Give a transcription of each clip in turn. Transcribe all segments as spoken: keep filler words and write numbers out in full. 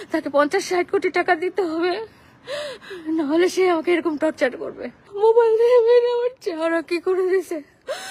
তাকে পঞ্চাশ ষাট কোটি টাকা দিতে হবে, নাহলে সে আমাকে এরকম টর্চার করবে। মোবাইল দিয়ে মেরে আমার চেহারা কি করে দিছে,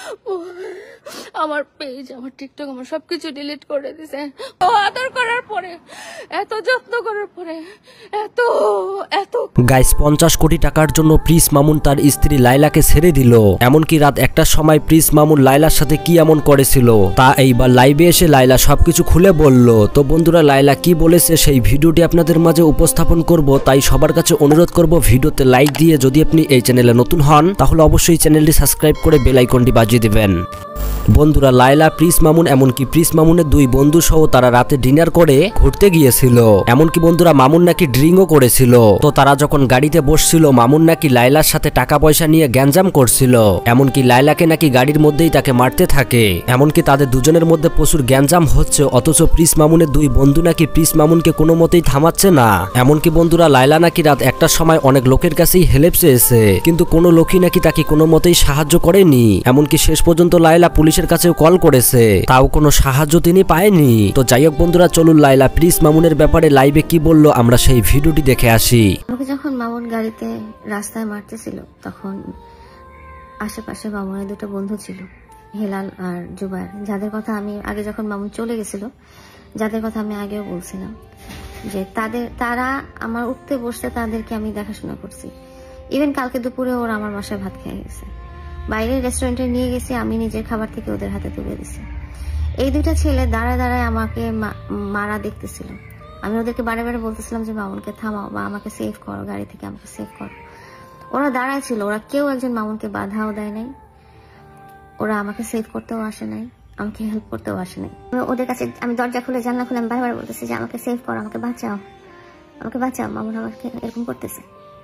আমার পেজ, আমার টিকটক, আমার সবকিছু ডিলিট করে দিছে। ও আদর করার পরে, এত যত্ন করার পরে, এত এত গাইস, পঞ্চাশ কোটি টাকার জন্য প্রিন্স মামুন তার স্ত্রী লাইলাকে ছেড়ে দিল। এমনকি রাত একটার সময় প্রিন্স মামুন লাইলার সাথে কি এমন করেছিল তা এইবার লাইভে এসে লাইলা সবকিছু খুলে বলল। তো বন্ধুরা, লাইলা কি বলেছে সেই ভিডিওটি আপনাদের মাঝে উপস্থাপন করব, তাই সবার কাছে অনুরোধ করব ভিডিওতে লাইক দিয়ে, যদি আপনি এই চ্যানেলে নতুন হন তাহলে অবশ্যই চ্যানেলটি সাবস্ক্রাইব করে বেল আইকনটি বাজিয়ে দিবেন। বন্ধুরা, লাইলা, প্রিন্স মামুন এমনকি প্রিন্স মামুনের দুই বন্ধু সহ তারা রাতে ডিনার করে ঘুরতে গিয়েছিল। এমনকি বন্ধুরা, মামুন নাকি ড্রিঙ্কও করেছিল। তো তারা যখন গাড়িতে বসছিল, মামুন নাকি লাইলার সাথে টাকা পয়সা নিয়ে গ্যাঞ্জাম করছিল। এমনকি লাইলাকে নাকি গাড়ির মধ্যেই তাকে মারতে থাকে। এমনকি তাদের দুজনের মধ্যে প্রচুর গ্যাঞ্জাম হচ্ছে, অথচ প্রিন্স মামুনের দুই বন্ধু নাকি প্রিন্স মামুনকে কোনো মতেই থামাচ্ছে না। এমনকি বন্ধুরা, লাইলা নাকি রাত একটার সময় অনেক লোকের কাছেই হেল্প চেয়েছে, কিন্তু কোনো লোকই নাকি তাকে কোনো মতেই সাহায্য করেনি। এমনকি শেষ পর্যন্ত লাইলা পুলিশের কাছেও কল করেছে, তাও কোনো সাহায্য তিনি পায়নি। তো যাই হোক বন্ধুরা, চলুন লাইলা প্রিন্স মামুনের ব্যাপারে লাইভে কি বললো আমরা সেই ভিডিওটি দেখে আসি। আমাকে যখন মামুন গাড়িতে রাস্তায় মারতেছিল, তখন আশেপাশে মামুনের দুটো বন্ধু ছিল, হেলাল আর জুবায়ের, যাদের কথা আমি আগে যখন মামুন চলে গেছিল, যাদের কথা আমি আগেও বলছিলাম যে তাদের তারা আমার উঠতে বসতে তাদেরকে আমি দেখাশোনা করছি। ইভেন কালকে দুপুরে ওরা আমার বাসায় ভাত খেয়ে গেছে, বাইরের রেস্টুরেন্টে নিয়ে গেছি, আমি নিজের খাবার থেকে ওদের হাতে তুলে দিছি। এই দুইটা ছেলে দাঁড়ায় দাঁড়ায় আমাকে মারা দেখতেছিল। আমি ওদেরকে বারে বারে বলতেছিলাম যে মামুনকে থামাও বা আমাকে সেভ করো, গাড়ি থেকে আমাকে সেভ করো। ওরা দাঁড়ায় ছিল, ওরা কেউ একজন মামুনকে বাধাও দেয় নাই, ওরা আমাকে সেভ করতেও আসে নাই, আমাকে হেল্প করতেও আসে নাই। ওদের কাছে আমি দরজা খুলে জানলা খুলে আমি বারবার বলতেছি যে আমাকে সেভ করো, আমাকে বাঁচাও, আমাকে বাঁচাও, মামুন আমাকে এরকম করতেছে,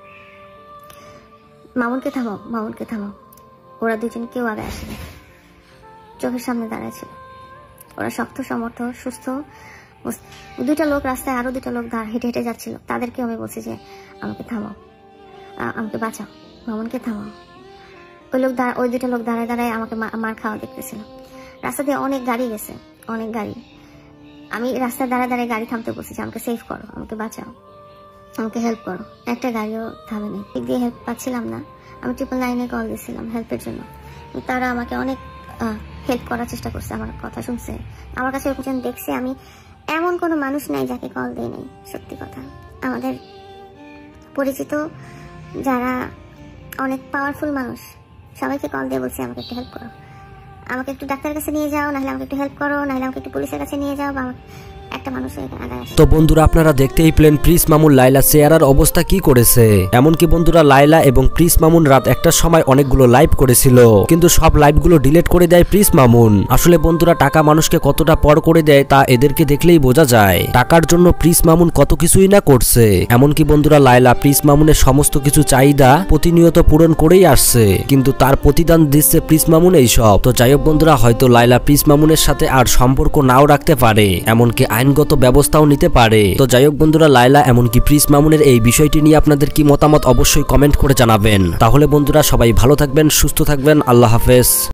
মামুনকে থামাও, মামুনকে থামাও। ওরা দুজন কেউ আগে আসেনি, চোখের সামনে দাঁড়ায় ছিল। ওরা শক্ত, সমর্থ, সুস্থ। দুইটা লোক রাস্তায়, আরো দুটা লোক হেঁটে হেঁটে যাচ্ছিল, তাদেরকে আমি বলছি যে আমাকে থামাও, আমাকে বাঁচাও, মামুনকে থামাও। ওই লোক ওই দুটা লোক দাঁড়ায় দাঁড়ায় আমাকে মার খাওয়া দেখতেছিল। রাস্তা দিয়ে অনেক গাড়ি গেছে, অনেক গাড়ি। আমি রাস্তায় দাঁড়ায় দাঁড়ায় গাড়ি থামতে বলছি যে আমাকে সেভ করো, আমাকে বাঁচাও, আমাকে হেল্প করো। একটা গাড়িও থামেনি, দিক দিয়ে হেল্প পাচ্ছিলাম না। আমি ট্রিপল নাইনে কল দিয়েছিলাম হেল্পের জন্য, তারা আমাকে অনেক হেল্প করার চেষ্টা করছে, আমার কথা শুনছে। আমার কাছে ওরকম দেখছি আমি এমন কোনো মানুষ নাই যাকে কল দেয় নাই। সত্যি কথা, আমাদের পরিচিত যারা অনেক পাওয়ারফুল মানুষ সবাইকে কল দিয়ে বলছি আমাকে একটু হেল্প করো, আমাকে একটু ডাক্তারের কাছে নিয়ে যাও, নাহলে আমাকে একটু হেল্প করো, নাহলে আমাকে একটু পুলিশের কাছে নিয়ে যাও, বা একটা মানুষ আগে আসে। তো বন্ধুরা, আপনারা দেখতেই পেলেন প্রিন্স মামুন লাইলা চেহারার অবস্থা কি করেছে। এমনকি বন্ধুরা, লাইলা এবং প্রিন্স মামুন রাত একটার সময় অনেকগুলো লাইভ করেছিল, কিন্তু সব লাইভগুলো ডিলিট করে দেয় প্রিন্স মামুন। আসলে বন্ধুরা, টাকা মানুষকে কতটা পর করে দেয় তা এদেরকে দেখলেই বোঝা যায়। টাকার জন্য প্রিন্স মামুন কত কিছুই না করছে। এমনকি বন্ধুরা, লাইলা প্রিন্স মামুনের সমস্ত কিছু চাহিদা প্রতিনিয়ত পূরণ করেই আসছে, কিন্তু তার প্রতিদান দিচ্ছে প্রিন্স মামুন এইসব। তো যাই হোক বন্ধুরা, হয়তো লাইলা প্রিন্স মামুনের সাথে আর সম্পর্ক নাও রাখতে পারে, এমনকি আইনগত ব্যবস্থাও নিতে পারে। তো যাই হোক বন্ধুরা, লাইলা এমনকি প্রিন্স মামুনের এই বিষয়টি নিয়ে আপনাদের কি মতামত অবশ্যই কমেন্ট করে জানাবেন। তাহলে বন্ধুরা, সবাই ভালো থাকবেন, সুস্থ থাকবেন, আল্লাহ হাফেজ।